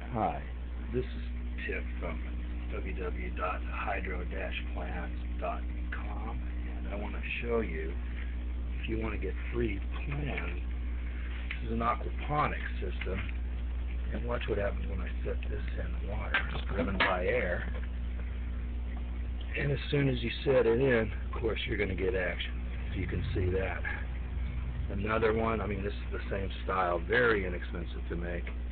Hi, this is Tiff from www.hydro-plants.com, and I want to show you, if you want to get free plants, this is an aquaponic system, and watch what happens when I set this in water. It's driven by air, and as soon as you set it in, of course you're going to get action. So you can see that. Another one, I mean this is the same style, very inexpensive to make.